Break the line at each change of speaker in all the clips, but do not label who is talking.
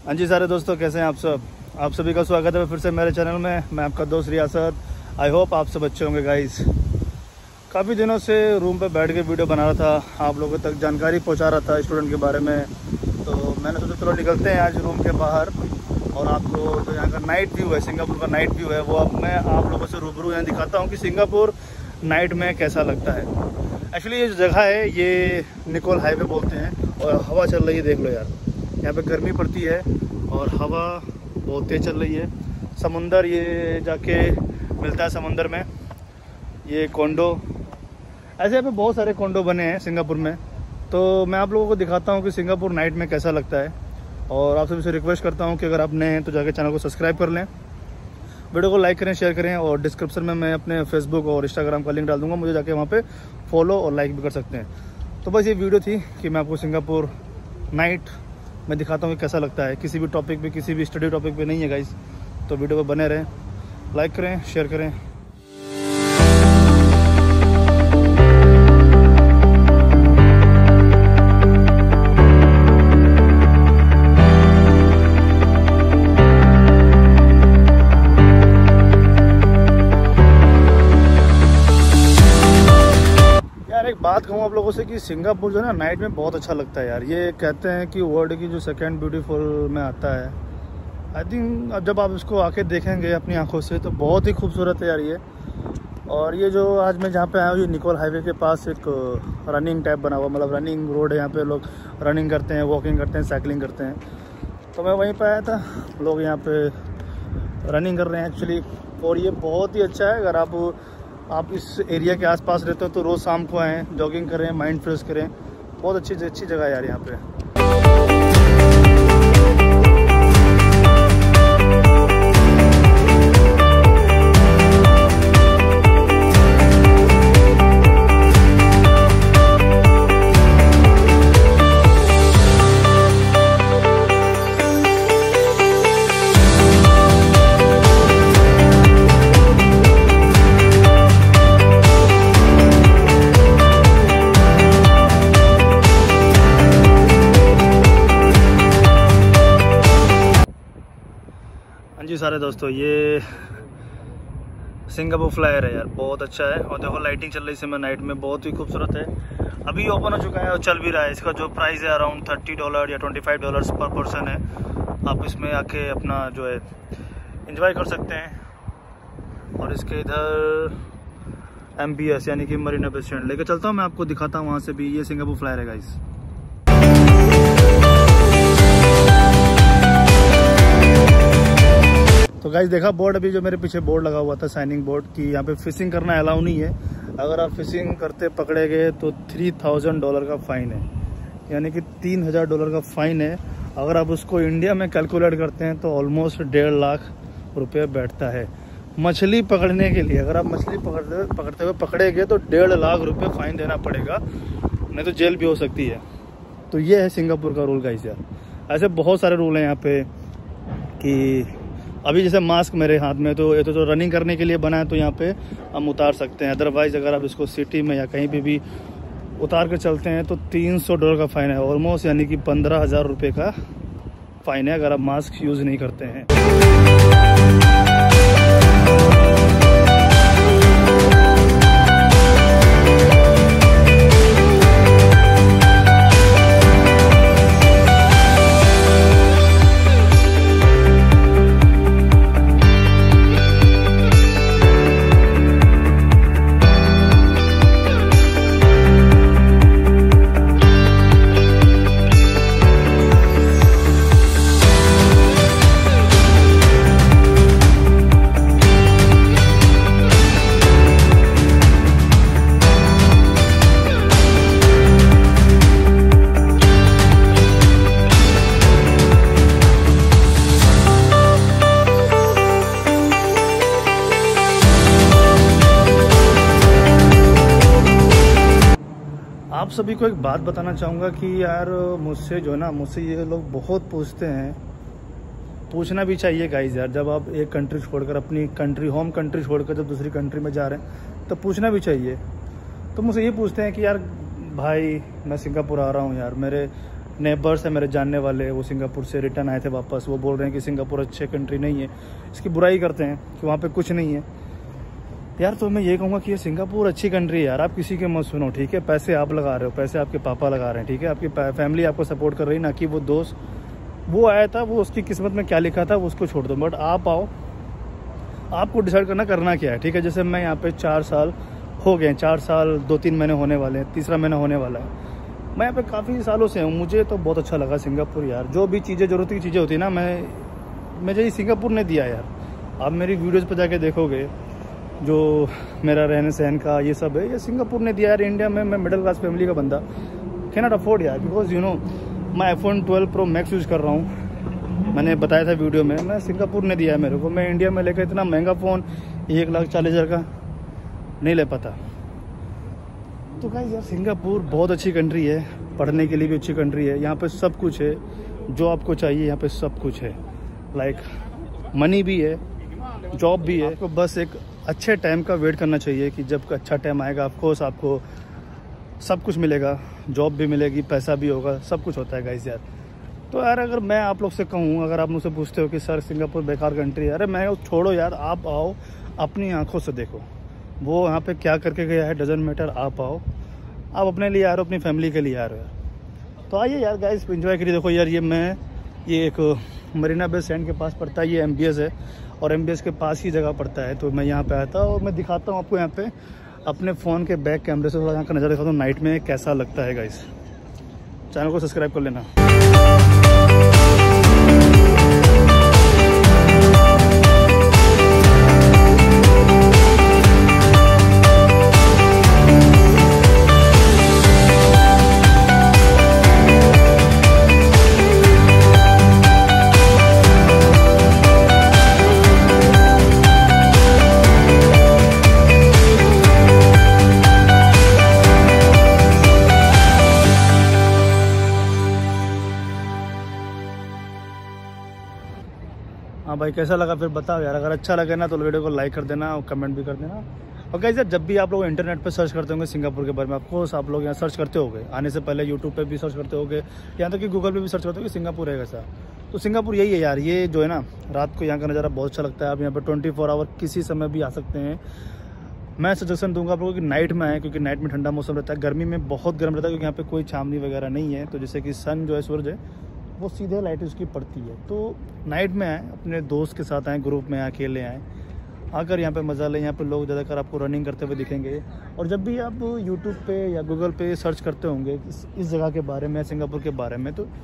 हाँ जी सारे दोस्तों, कैसे हैं आप सब। आप सभी का स्वागत है फिर से मेरे चैनल में। मैं आपका दोस्त रियासत। आई होप आप सब अच्छे होंगे गाइस। काफ़ी दिनों से रूम पे बैठ के वीडियो बना रहा था, आप लोगों तक जानकारी पहुंचा रहा था स्टूडेंट के बारे में। तो मैंने सोचा चलो निकलते हैं आज रूम के बाहर और आपको जो यहाँ का नाइट व्यू है, सिंगापुर का नाइट व्यू है, वो अब मैं आप लोगों से रूबरू यहाँ दिखाता हूँ कि सिंगापुर नाइट में कैसा लगता है। एक्चुअली ये जो जगह है ये निकोल हाईवे बोलते हैं और हवा चल रही है, देख लो यार। यहाँ पे गर्मी पड़ती है और हवा बहुत तेज़ चल रही है। समुंदर ये जाके मिलता है समंदर में। ये कोंडो, ऐसे यहाँ पे बहुत सारे कोंडो बने हैं सिंगापुर में। तो मैं आप लोगों को दिखाता हूँ कि सिंगापुर नाइट में कैसा लगता है। और आप सभी से रिक्वेस्ट करता हूँ कि अगर आप नए हैं तो जाके चैनल को सब्सक्राइब कर लें, वीडियो को लाइक करें, शेयर करें। और डिस्क्रिप्शन में मैं अपने फेसबुक और इंस्टाग्राम का लिंक डाल दूँगा, मुझे जाके वहाँ पर फॉलो और लाइक भी कर सकते हैं। तो बस ये वीडियो थी कि मैं आपको सिंगापुर नाइट मैं दिखाता हूँ कि कैसा लगता है। किसी भी टॉपिक पे, किसी भी स्टडी टॉपिक पे नहीं है गाइस। तो वीडियो पे बने रहें, लाइक करें, शेयर करें। एक बात कहूँ आप लोगों से कि सिंगापुर जो है ना नाइट में बहुत अच्छा लगता है यार। ये कहते हैं कि वर्ल्ड की जो सेकंड ब्यूटीफुल में आता है। आई थिंक अब जब आप इसको आके देखेंगे अपनी आंखों से तो बहुत ही खूबसूरत है यार ये। और ये जो आज मैं जहाँ पे आया हूँ, ये निकोल हाईवे के पास एक रनिंग टाइप बना हुआ, मतलब रनिंग रोड है। यहाँ पे लोग रनिंग करते हैं, वॉकिंग करते हैं, साइकिलिंग करते हैं। तो मैं वहीं पर आया था, लोग यहाँ पे रनिंग कर रहे हैं एक्चुअली। और ये बहुत ही अच्छा है। अगर आप इस एरिया के आसपास रहते हो तो रोज़ शाम को आएँ, जॉगिंग करें, माइंड फ्रेश करें। बहुत अच्छी जगह है यार यहाँ पे। जी सारे दोस्तों, ये सिंगापुर फ्लायर है यार, बहुत अच्छा है। और देखो लाइटिंग चल रही है इसमें नाइट में, बहुत ही खूबसूरत है। अभी ओपन हो चुका है और चल भी रहा है। इसका जो प्राइस है अराउंड $30 या $25 पर पर्सन है। आप इसमें आके अपना जो है एंजॉय कर सकते हैं। और इसके इधर MBS यानी कि मरीना बे सैंड्स लेके चलता हूँ, मैं आपको दिखाता हूँ वहाँ से भी। ये सिंगापुर फ्लायर है गाइस। तो गाइस देखा बोर्ड, अभी जो मेरे पीछे बोर्ड लगा हुआ था, साइनिंग बोर्ड, कि यहाँ पे फिशिंग करना अलाउ नहीं है। अगर आप फिशिंग करते पकड़े गए तो $3000 का फ़ाइन है, यानी कि $3000 का फ़ाइन है। अगर आप उसको इंडिया में कैलकुलेट करते हैं तो ऑलमोस्ट 1.5 लाख रुपये बैठता है मछली पकड़ने के लिए। अगर आप मछली पकड़ते हुए पकड़े गए तो 1.5 लाख रुपये फ़ाइन देना पड़ेगा, नहीं तो जेल भी हो सकती है। तो ये है सिंगापुर का रूल गाइस यार। ऐसे बहुत सारे रूल हैं यहाँ पे कि अभी जैसे मास्क मेरे हाथ में, तो ये तो जो रनिंग करने के लिए बना है तो यहाँ पे हम उतार सकते हैं। अदरवाइज़ अगर आप इसको सिटी में या कहीं पे भी उतार कर चलते हैं तो $300 का फ़ाइन है ऑलमोस्ट, यानी कि 15,000 रुपये का फ़ाइन है अगर आप मास्क यूज़ नहीं करते हैं। आप सभी को एक बात बताना चाहूँगा कि यार मुझसे ये लोग बहुत पूछते हैं। पूछना भी चाहिए गाइस यार। जब आप एक कंट्री छोड़कर, अपनी होम कंट्री छोड़कर जब दूसरी कंट्री में जा रहे हैं तो पूछना भी चाहिए। तो मुझसे ये पूछते हैं कि यार भाई मैं सिंगापुर आ रहा हूँ यार, मेरे नेबर्स है मेरे जानने वाले, वो सिंगापुर से रिटर्न आए थे वापस। वो बोल रहे हैं कि सिंगापुर अच्छे कंट्री नहीं है, इसकी बुराई करते हैं कि वहाँ पे कुछ नहीं है। यार तो मैं ये कहूँगा कि ये सिंगापुर अच्छी कंट्री है यार, आप किसी के मत सुनो, ठीक है। पैसे आप लगा रहे हो, पैसे आपके पापा लगा रहे हैं, ठीक है। आपकी फैमिली आपको सपोर्ट कर रही है, ना कि वो दोस्त वो आया था, वो उसकी किस्मत में क्या लिखा था वो उसको छोड़ दो। बट आप आओ, आपको डिसाइड करना क्या है, ठीक है। जैसे मैं यहाँ पे 4 साल हो गए, 4 साल 2-3 महीने होने वाले हैं, तीसरा महीना होने वाला है। मैं यहाँ पे काफ़ी सालों से हूँ, मुझे तो बहुत अच्छा लगा सिंगापुर यार। जो भी चीज़ें ज़रूरत की चीज़ें होती है ना, मुझे ये सिंगापुर ने दिया यार। आप मेरी वीडियोज़ पर जाके देखोगे, जो मेरा रहने सहन का ये सब है, ये सिंगापुर ने दिया यार। इंडिया में मैं मिडिल क्लास फैमिली का बंदा कैन नॉट अफोर्ड यार, बिकॉज यू नो मैं iPhone 12 Pro Max यूज़ कर रहा हूँ। मैंने बताया था वीडियो में, मैं सिंगापुर ने दिया है मेरे को। मैं इंडिया में लेकर इतना महंगा फ़ोन 1,40,000 का नहीं ले पाता। तो गाइस यार सिंगापुर बहुत अच्छी कंट्री है, पढ़ने के लिए भी अच्छी कंट्री है। यहाँ पे सब कुछ है, जो आपको चाहिए यहाँ पे सब कुछ है। लाइक मनी भी है, जॉब भी है। आपको बस एक अच्छे टाइम का वेट करना चाहिए कि जब अच्छा टाइम आएगा ऑफकोर्स आपको सब कुछ मिलेगा, जॉब भी मिलेगी, पैसा भी होगा, सब कुछ होता है गाइस यार। तो यार अगर मैं आप लोग से कहूँ, अगर आप मुझसे पूछते हो कि सर सिंगापुर बेकार कंट्री है, अरे मैं छोड़ो यार, आप आओ, अपनी आंखों से देखो वो यहाँ पे क्या करके गया है, डजंट मैटर। आप आओ, आप अपने लिए आ रहे हो, अपनी फैमिली के लिए आ रहे हो, तो आइए यार गाइस एंजॉय करिए। देखो यार ये एक मरीना बे सैंड के पास पड़ता है, ये MBS है और MBS के पास ही जगह पड़ता है। तो मैं यहाँ पे आया था और मैं दिखाता हूँ आपको यहाँ पे अपने फ़ोन के बैक कैमरे से थोड़ा यहाँ का नज़ारा दिखाता हूँ नाइट में कैसा लगता है गाइस। चैनल को सब्सक्राइब कर लेना। हाँ भाई कैसा लगा फिर बताओ यार। अगर अच्छा लगे ना तो वीडियो को लाइक कर देना और कमेंट भी कर देना। और गाइस यार जब भी आप लोग इंटरनेट पे सर्च करते होंगे सिंगापुर के बारे में, ऑफकोर्स आप लोग यहाँ सर्च करते होंगे, आने से पहले यूट्यूब पे भी सर्च करते होंगे, यहाँ तक कि गूगल पे भी सर्च करते होंगे सिंगापुर है कैसा। तो सिंगापुर यही है यार, ये जो है ना रात को यहाँ का नज़ारा बहुत अच्छा लगता है। आप यहाँ पर 24 आवर किसी समय भी आ सकते हैं। मैं सजेशन दूंगा आप लोगों की नाइट में आए, क्योंकि नाइट में ठंडा मौसम रहता है। गर्मी में बहुत गर्म रहता है, क्योंकि यहाँ पे कोई छावनी वगैरह नहीं है। तो जैसे कि सन जो है, सूरज है, वो सीधे लाइट उसकी पड़ती है। तो नाइट में आए, अपने दोस्त के साथ आए, ग्रुप में आए, अकेले आए, आकर यहाँ पे मज़ा लें। यहाँ पे लोग ज़्यादातर आपको रनिंग करते हुए दिखेंगे। और जब भी आप यूट्यूब पे या गूगल पे सर्च करते होंगे इस जगह के बारे में, सिंगापुर के बारे में, तो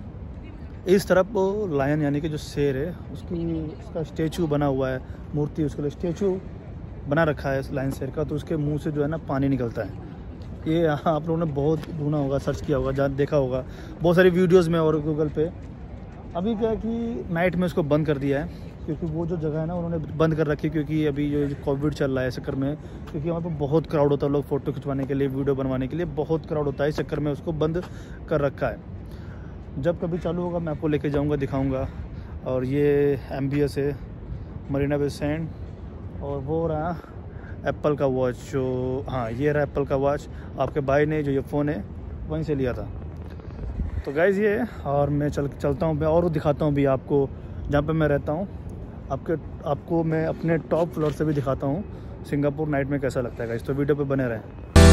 इस तरफ लायन यानी कि जो शेर है उसका स्टेचू बना हुआ है, मूर्ति, उसके लिए स्टेचू बना रखा है लायन शेर का। तो उसके मुँह से जो है ना पानी निकलता है। ये आप लोगों ने बहुत ढूंढा होगा, सर्च किया होगा, जहाँ देखा होगा बहुत सारी वीडियोस में और गूगल पे। अभी क्या है कि नाइट में इसको बंद कर दिया है, क्योंकि वो जो जगह है ना उन्होंने बंद कर रखी, क्योंकि अभी जो कोविड चल रहा है इस चक्कर में, क्योंकि वहाँ पर बहुत क्राउड होता है, लोग फ़ोटो खिंचवाने के लिए, वीडियो बनवाने के लिए बहुत क्राउड होता है, इस चक्कर में उसको बंद कर रखा है। जब कभी चालू होगा मैं आपको लेके जाऊँगा, दिखाऊँगा। और ये MBS है, मरीना बे सैंड। और वो रहा एप्पल का वॉच, जो हाँ ये रहा एप्पल का वॉच, आपके भाई ने जो ये फ़ोन है वहीं से लिया था। तो गाइज़ ये, और मैं चलता हूँ और दिखाता हूँ भी आपको जहाँ पे मैं रहता हूँ। आपको मैं अपने टॉप फ्लोर से भी दिखाता हूँ सिंगापुर नाइट में कैसा लगता है गाइज़। तो वीडियो पे बने रहें।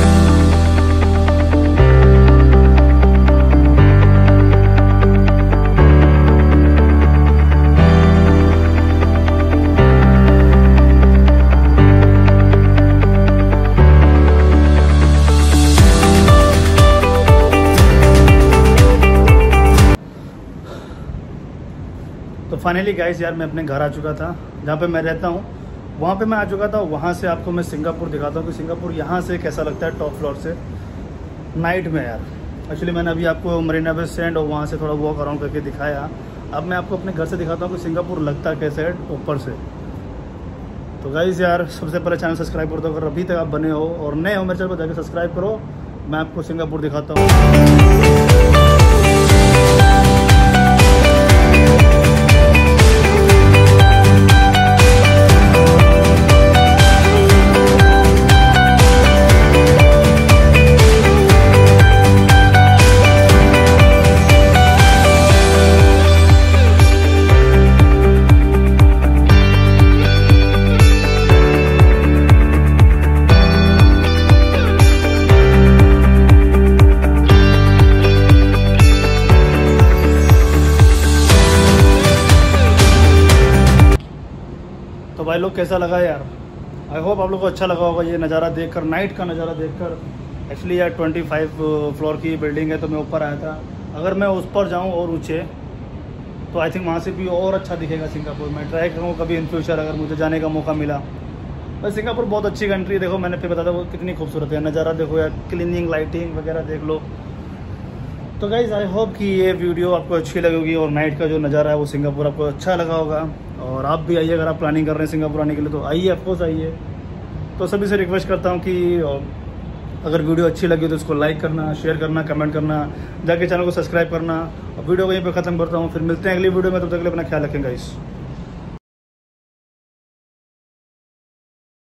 तो फाइनली गाइस यार मैं अपने घर आ चुका था, जहाँ पे मैं रहता हूँ वहाँ पे मैं आ चुका था। वहाँ से आपको मैं सिंगापुर दिखाता हूँ कि सिंगापुर यहाँ से कैसा लगता है टॉप फ्लोर से नाइट में यार। एक्चुअली मैंने अभी आपको मरीना बे सैंड और वहाँ से थोड़ा वॉक अराउंड करके दिखाया। अब मैं आपको अपने घर से दिखाता हूँ कि सिंगापुर लगता कैसे है ऊपर से। तो गाइस यार सबसे पहले चैनल सब्सक्राइब कर दो, अगर अभी तक आप बने हो और नए हो मेरे चैनल पर जाकर सब्सक्राइब करो। मैं आपको सिंगापुर दिखाता हूँ। भाई लोग कैसा लगा यार? आई होप आप लोग को अच्छा लगा होगा ये नज़ारा देखकर, नाइट का नज़ारा देखकर। एक्चुअली यार 25 फ्लोर की बिल्डिंग है, तो मैं ऊपर आया था। अगर मैं उस पर जाऊँ और ऊँचे, तो आई थिंक वहाँ से भी और अच्छा दिखेगा सिंगापुर। मैं ट्राई करूँगा कभी इन फ्यूचर अगर मुझे जाने का मौका मिला। बस सिंगापुर बहुत अच्छी कंट्री है, देखो मैंने फिर बताया वो कितनी खूबसूरत है। नज़ारा देखो यार, क्लीनिंग, लाइटिंग वगैरह देख लो। तो गाइज़ आई होप कि ये वीडियो आपको अच्छी लगेगी और नाइट का जो नज़ारा है वो सिंगापुर आपको अच्छा लगा होगा। और आप भी आइए, अगर आप प्लानिंग कर रहे हैं सिंगापुर आने के लिए तो आइए, ऑफकोर्स आइए। तो सभी से रिक्वेस्ट करता हूँ कि अगर वीडियो अच्छी लगी तो इसको लाइक करना, शेयर करना, कमेंट करना, जाके चैनल को सब्सक्राइब करना। और वीडियो को यहीं पे ख़त्म करता हूँ, फिर मिलते हैं अगली वीडियो में। तब तक के लिए अपना ख्याल रखें गाइस।